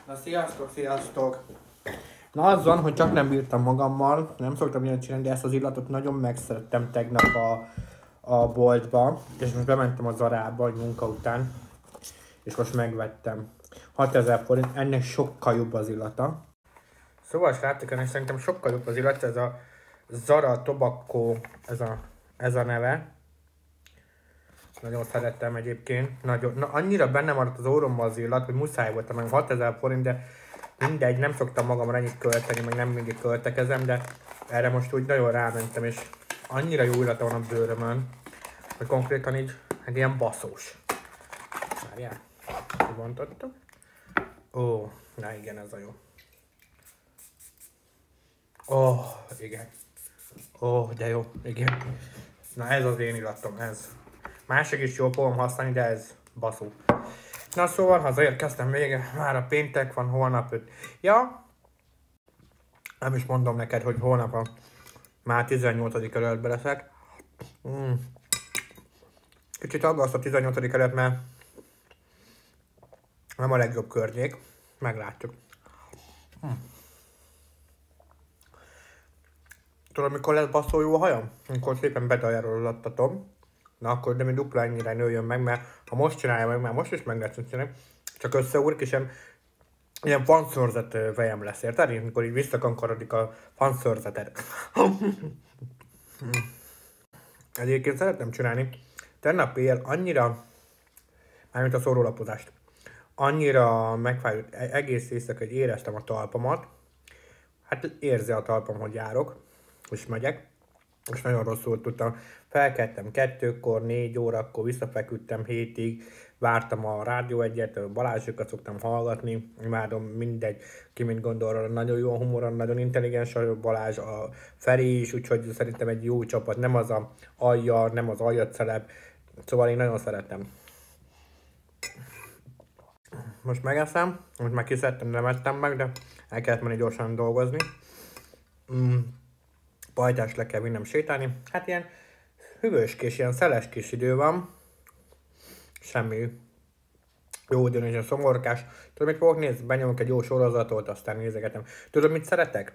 Na sziasztok, sziasztok! Na az van, hogy csak nem bírtam magammal, nem szoktam ilyet csinálni, de ezt az illatot nagyon megszerettem tegnap a boltba, és most bementem a Zarába egy munka után, és most megvettem. 6000 forint, ennek sokkal jobb az illata. Szóval srácok, ennek szerintem sokkal jobb az illat, ez a Zara Tobacco, ez a neve. Nagyon szerettem egyébként. Annyira benne maradt az óromban az illat, hogy muszáj voltam, meg 6000 forint, de mindegy, nem szoktam magamra ennyit költeni, meg nem mindig költekezem, de erre most úgy nagyon rámentem, és annyira jó illata van a bőrömön, hogy konkrétan így egy ilyen baszós. Várjál, kibontottam. Ó, na igen, ez a jó. Ó, igen. Ó, de jó, igen. Na ez az én illatom, ez. Másik is jól fogom használni, de ez baszó. Na szóval hazaérkeztem vége, már a péntek van, holnap 5. Ja, nem is mondom neked, hogy holnap már 18. kerületbe leszek. Kicsit aggaszt a 18. kerület, mert nem a legjobb környék. Meglátjuk. Tudod, mikor lesz baszó jó a hajam? Amikor szépen bedajározattatom. Na akkor de mi dupla ennyire nőjön meg, mert ha most csinálja meg, már most is meg lehet csinálni, csak összeúrik, és ilyen fanszörzet fejem lesz, érted? Amikor így visszakankaradik a fanszörzeted. Egyébként szeretem csinálni. Tegnap éjjel annyira, mármint a szórólapozást, annyira megfájott egész éjszaka, hogy éreztem a talpamat. Hát érzi a talpam, hogy járok, és megyek. És nagyon rosszul tudtam. Felkeltem 2-kor, 4 órakor, visszafeküdtem 7-ig, vártam a Rádió 1-et, Balázsékat szoktam hallgatni, imádom, mindegy, ki mint gondol, nagyon jó a humora, nagyon intelligens a Balázs, a Feri is, úgyhogy szerintem egy jó csapat, nem az a alja, nem az aljaceleb, szóval én nagyon szeretem. Most megeszem, most már kiszedtem, nem ettem meg, de el kellett menni gyorsan dolgozni. Pajtást le kell vinnem sétálni. Hát ilyen hűvöskés, ilyen szeleskés idő van. Semmi jó idő, és a szomorkás. Tudod, mit fogok nézni? Benyomok egy jó sorozatot, aztán nézegetem. Tudod, mit szeretek?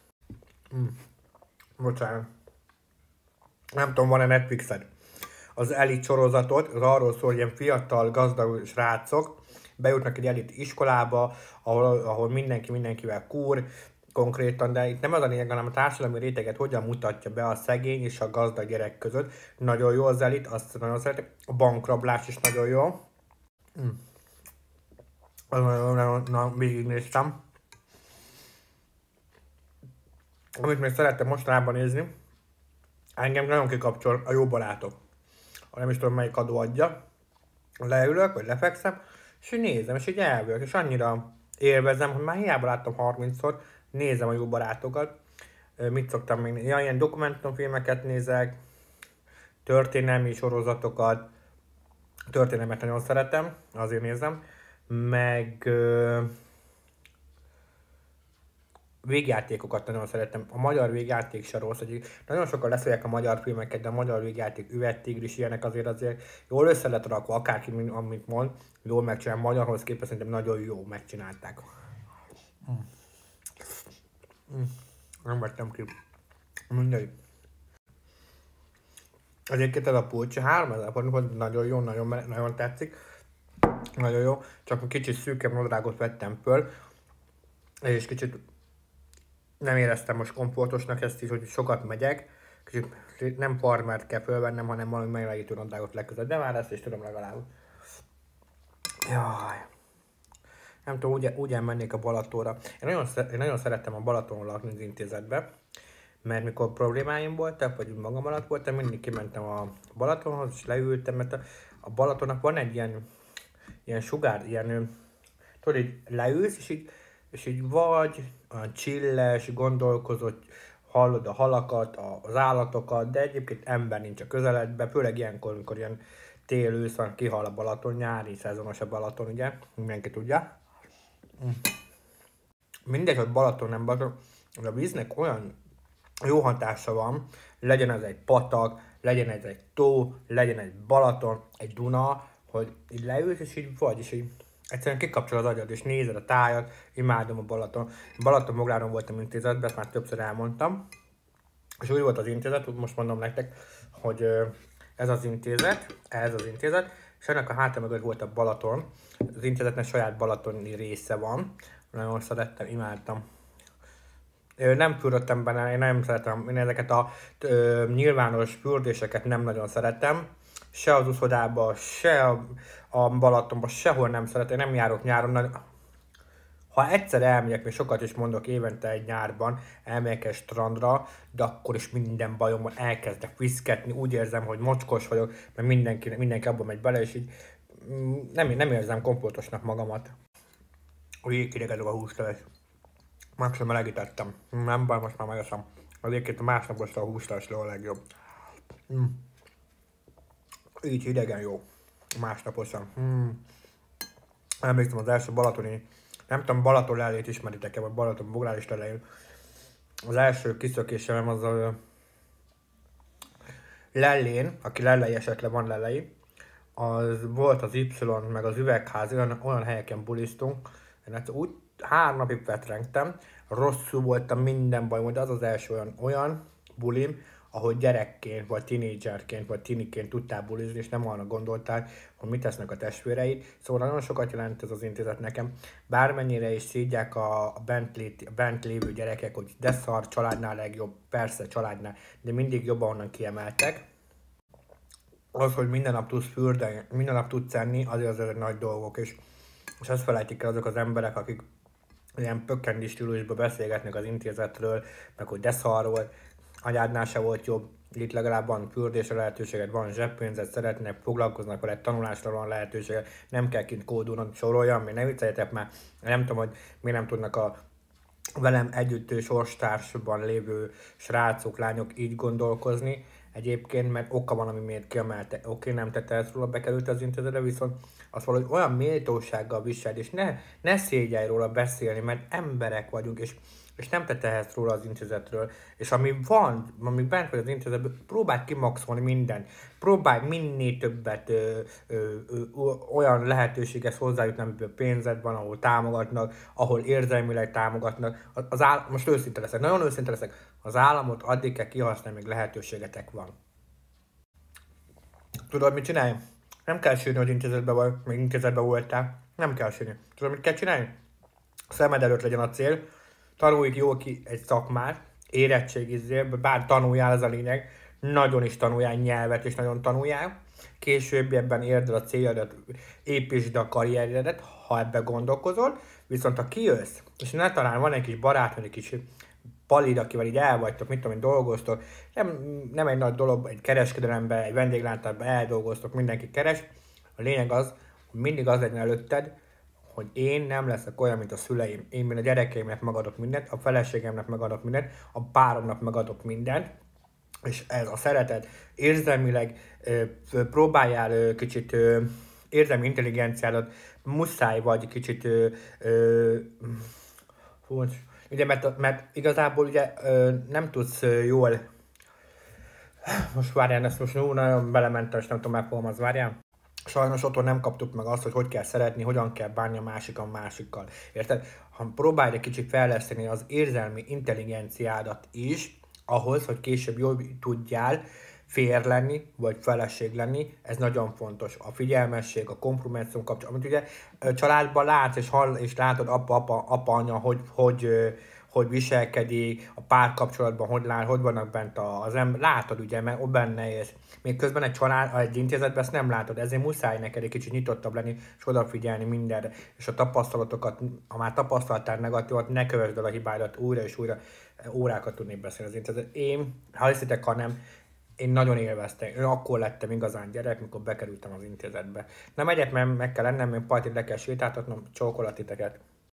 Bocsánat. Nem tudom, van-e Netflixed? Az Elite sorozatot, az arról szól, hogy ilyen fiatal, gazdag srácok bejutnak egy elit iskolába, ahol mindenki mindenkivel kúr, konkrétan, de itt nem az a lényeg, hanem a társadalmi réteget hogyan mutatja be a szegény és a gazdag gyerek között. Nagyon jó az elit, azt nagyon szeretek. A bankrablás is nagyon jó. Na, végignéztem. Amit még szerettem mostanában nézni, engem nagyon kikapcsol a Jó barátok. Nem is tudom, melyik adó adja. Leülök, vagy lefekszem, és így nézem, és így elvülök, és annyira élvezem, hogy már hiába láttam 30-szor, nézem a Jó barátokat. Mit szoktam még nézni? Ja, ilyen dokumentumfilmeket nézek, történelmi sorozatokat, történelmet nagyon szeretem, azért nézem, meg végjátékokat nagyon szeretem. A magyar végjáték se rossz, hogy nagyon sokan leszélják a magyar filmeket, de a magyar végjáték, Üvegtigris, ilyenek azért jól össze lett rakva, akárki, amit mond, jól megcsinál, magyarhoz képest szerintem nagyon jó megcsinálták. Nem vettem ki. Mindegy. Egyébként ez a pulcsi 3000 forint, nagyon jó, nagyon tetszik. Nagyon jó, csak kicsit szűkebb nadrágot vettem föl, és kicsit nem éreztem most komfortosnak ezt is, hogy sokat megyek. Kicsit nem farmert kell fölvennem, hanem valami meglegítő nadrágot legközelebb, de már ezt is tudom legalább. Jaj. Nem tudom, úgy elmennék a Balatonra. Én nagyon szerettem a Balatonon lakni az intézetbe, mert mikor problémáim voltak, vagy magam alatt voltam, mindig kimentem a Balatonhoz, és leültem, mert a Balatonnak van egy ilyen sugár, tudod, így leülsz, és így vagy olyan chilles, gondolkozott, hallod a halakat, az állatokat, de egyébként ember nincs a közeledben, főleg ilyenkor, amikor ilyen tél-ősz van, kihal a Balaton, nyári szezonos a Balaton, ugye, mindenki tudja. Mindegy, hogy Balaton, nem Balaton, de a víznek olyan jó hatása van, legyen ez egy patak, legyen ez egy tó, legyen egy Balaton, egy Duna, hogy így leülsz, és így vagy, és így Egyszerűen kikapcsol az agyad, és nézed a tájat, imádom a Balaton. Balatonbogláron voltam intézetben, ezt már többször elmondtam. És úgy volt az intézet, most mondom nektek, hogy ez az intézet, és ennek a háta mögött volt a Balaton. Az intézetnek saját balatoni része van. Nagyon szerettem, imádtam. Nem fürdöttem benne, én nem szeretem, én ezeket a nyilvános fürdéseket nem nagyon szeretem. Se az uszodába, se a Balatonba, sehol nem szeretem, én nem járok nyáron. Ha egyszer elmegyek, még sokat is mondok évente egy nyárban, elmegyek egy strandra, de akkor is minden bajom van, elkezdek viszketni, úgy érzem, hogy mocskos vagyok, mert mindenki abban megy bele, és így nem érzem komfortosnak magamat. Úgy kidegedek a húsleves. Maximum melegítettem. Nem baj, most már megeszem. Azért másnapos a húslevesről a legjobb. Így hidegen jó. Másnaposan. Emlékszem az első balatoni, nem tudom, Balaton lellét ismeritek-e, vagy Balaton bogrális lelején. Az első kiszökésem az a lellén, aki lellei esetleg van lellei, az volt az Y, meg az Üvegház, olyan helyeken buliztunk, én ezt úgy 3 napig vetrengtem, rosszul voltam, minden baj, de az az első olyan bulim, ahogy gyerekként, vagy tinédzserként, vagy tiniként tudtál bulizni, és nem arra gondoltál, hogy mit tesznek a testvéreid. Szóval nagyon sokat jelent ez az intézet nekem. Bármennyire is szídják a bent lévő gyerekek, hogy de szar, családnál legjobb, persze családnál, de mindig jobban onnan kiemeltek. Az, hogy minden nap tudsz fürdeni, minden nap tudsz enni, azért az nagy dolgok, és ezt felejtik el azok az emberek, akik ilyen pökkendi stílusban beszélgetnek az intézetről, meg hogy de szar volt, anyádnál se volt jobb, itt legalább van fürdésre lehetőséged, van zseppénzed, szeretnek, foglalkoznak vele, tanulásra van lehetőséged, nem kell kint kódulnod, soroljam, még ne vicceljetek már, nem tudom, hogy miért nem tudnak a velem együtt sorstársban lévő srácok, lányok így gondolkozni, egyébként, mert oka van, ami miért kiemelte. Oké, nem tette ezt róla, bekerült az intézetre, viszont azt valahogy olyan méltósággal viseld, és ne szégyelj róla beszélni, mert emberek vagyunk, és nem te tehetsz róla az intézetről. És ami van, ami bent vagy az intézetben, próbálj kimaxolni mindent. Próbálj minél többet olyan lehetőséghez hozzájutni, amiből pénzed van, ahol támogatnak, ahol érzelmileg támogatnak. Most őszinte leszek, nagyon őszinte leszek. Az államot addig kell kihasználni, még lehetőségetek van. Tudod, mit csinálj? Nem kell sírni, hogy intézetben vagy, még intézetben voltál. Nem kell sírni. Tudod, mit kell csinálni? A szemed előtt legyen a cél, tanulj jól ki egy szakmát, érettségizzél, bár tanuljál, ez a lényeg, nagyon is tanuljál nyelvet, és nagyon tanuljál. Későbbiekben érd el a céljadat, építsd a karrierjedet, ha ebbe gondolkozol, viszont ha kijössz, és ne talán van egy kis barátod, egy kis palid, akivel így el vagytok, mit tudom én, dolgoztok, nem egy nagy dolog, egy kereskedelemben, egy vendéglántásban eldolgoztok, mindenki keres. A lényeg az, hogy mindig az legyen előtted, hogy én nem leszek olyan, mint a szüleim. Én a gyerekeimnek megadok mindent, a feleségemnek megadok mindent, a páromnak megadok mindent, és ez a szeretet érzelmileg próbáljál kicsit érzelmi intelligenciádat, muszáj vagy kicsit ugye, mert igazából ugye nem tudsz jól, most várjál, ezt most nagyon belementem, és nem tudom megfogalmazni, várjál. Sajnos otthon nem kaptuk meg azt, hogy kell szeretni, hogyan kell bánni a másikkal. Érted? Ha próbálj egy kicsit fejleszteni az érzelmi intelligenciádat is, ahhoz, hogy később jól tudjál férj lenni, vagy feleség lenni, ez nagyon fontos. A figyelmesség, a kompromisszum kapcsolat, amit ugye családban látsz, és látod apa, anya, hogy viselkedik, a párkapcsolatban, hogy vannak bent az ember, látod ugye, mert ott benne élsz. Még közben egy intézetben ezt nem látod, ezért muszáj neked egy kicsit nyitottabb lenni, és odafigyelni mindenre. És a tapasztalatokat, ha már tapasztaltál negatívat, ne kövesd el a hibádat újra és újra, órákat tudnék beszélni az intézet. Én, ha hiszitek, ha nem, én nagyon élveztem. Én akkor lettem igazán gyerek, mikor bekerültem az intézetbe. Nem egyet, mert meg kell lennem, még partit le kell sétáltatnom, csókolatiteket.